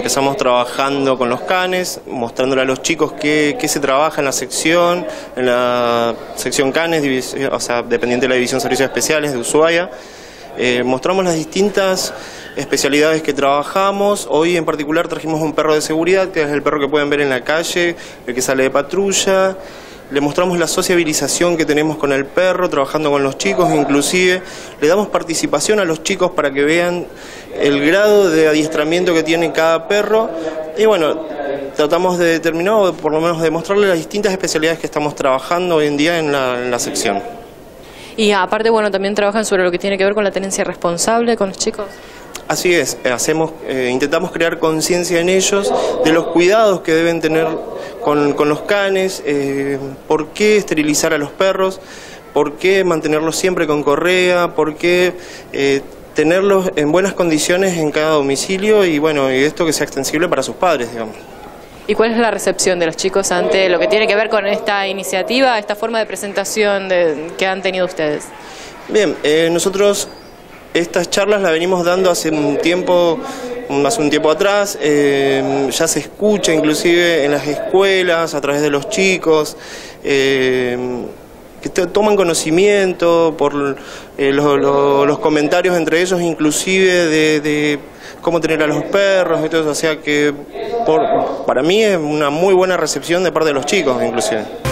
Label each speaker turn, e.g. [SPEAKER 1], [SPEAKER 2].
[SPEAKER 1] empezamos trabajando con los canes, mostrándole a los chicos qué se trabaja en la sección canes, o sea, dependiente de la División de Servicios Especiales de Ushuaia. Mostramos las distintas especialidades que trabajamos. Hoy en particular trajimos un perro de seguridad, que es el perro que pueden ver en la calle, el que sale de patrulla. Le mostramos la sociabilización que tenemos con el perro, trabajando con los chicos, inclusive le damos participación a los chicos para que vean el grado de adiestramiento que tiene cada perro. Y bueno, tratamos de determinar, o por lo menos de mostrarle las distintas especialidades que estamos trabajando hoy en día en la sección.
[SPEAKER 2] Y aparte, bueno, también trabajan sobre lo que tiene que ver con la tenencia responsable con los chicos.
[SPEAKER 1] Así es, intentamos crear conciencia en ellos de los cuidados que deben tener con los canes, por qué esterilizar a los perros, por qué mantenerlos siempre con correa, por qué tenerlos en buenas condiciones en cada domicilio y bueno, y esto que sea extensible para sus padres, digamos.
[SPEAKER 2] ¿Y cuál es la recepción de los chicos ante lo que tiene que ver con esta iniciativa, esta forma de presentación que han tenido ustedes?
[SPEAKER 1] Bien, nosotros estas charlas las venimos dando hace un tiempo atrás, ya se escucha inclusive en las escuelas, a través de los chicos, que toman conocimiento por los comentarios entre ellos, inclusive de cómo tener a los perros y todo eso, o sea que para mí es una muy buena recepción de parte de los chicos, inclusive.